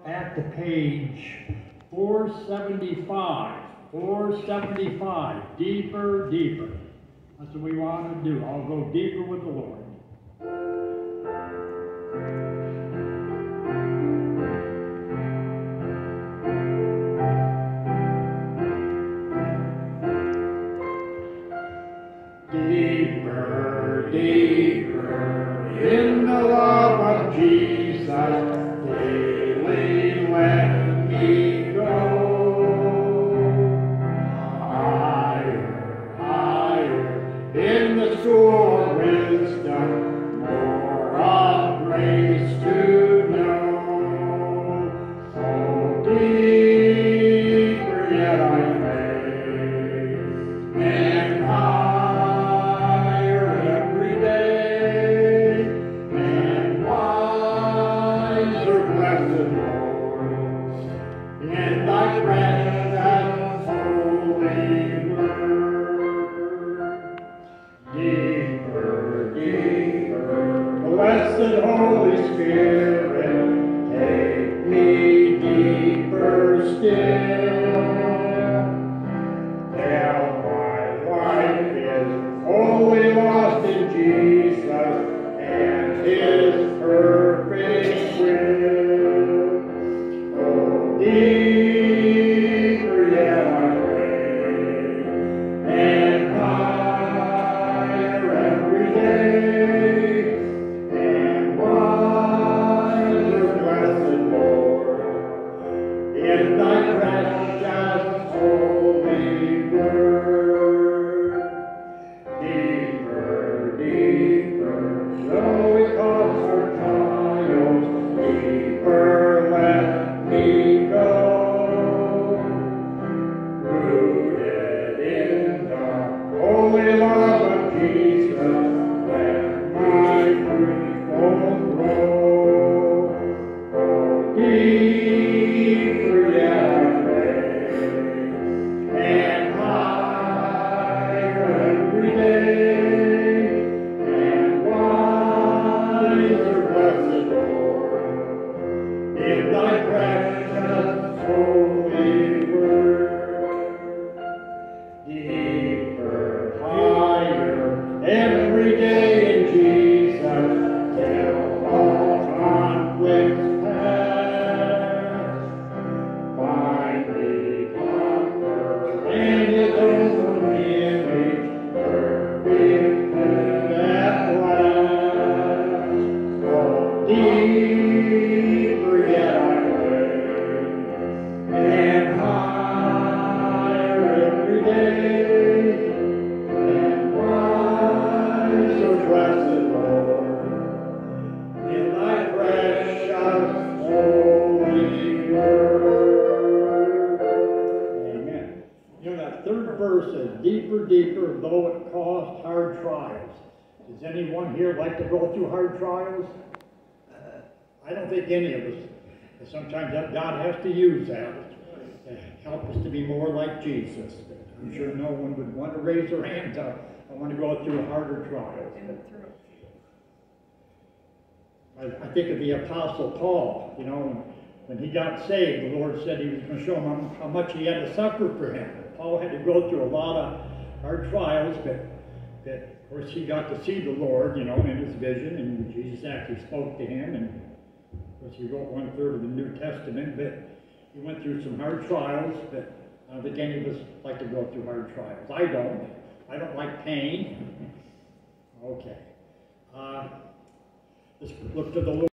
at the page 475. 475. Deeper, deeper. That's what we want to do. I'll go deeper with the Lord. Deeper, deeper in the love of Jesus, daily let me go. Higher, higher in the school of wisdom, more of grace to know. Oh, deeper yet I may, and higher every day, and wiser, blessed Lord, in thy precious holy word. Deeper, deeper, blessed Holy Spirit, take me deeper still. Till my life is wholly lost in Jesus and His perfect will. Oh, deeper yet I pray, and higher every day, and wiser, blessed Lord, in thy precious holy word. Deeper, deeper, though it costs our trials, deeper let me go. Rooted in the holy love of Jesus, let my grief won't grow. Oh, deeper yet I pray, and higher every day, and wiser, blessed Lord, in thy precious holy word. Deeper, higher every day in Jesus, till all conflicts pass. Finally conquer, and His own image perfected at last. Oh, deeper yet I pray, and higher every day, and wiser, blessed Lord, in thy precious holy word. Amen. You know, that third verse says, deeper, deeper, though it cost hard trials. Does anyone here like to go through hard trials? I don't think any of us. But sometimes God has to use that to help us to be more like Jesus. I'm sure no one would want to raise their hands up. I want to go through harder trials. I think of the Apostle Paul, you know, when he got saved, the Lord said He was going to show him how much he had to suffer for Him. Paul had to go through a lot of hard trials, but of course he got to see the Lord, you know, in his vision, and Jesus actually spoke to him, and of course he wrote 1/3 of the New Testament, but he went through some hard trials, but I don't think any of us like to go through hard trials. I don't. I don't like pain. Okay. Let's look to the Lord.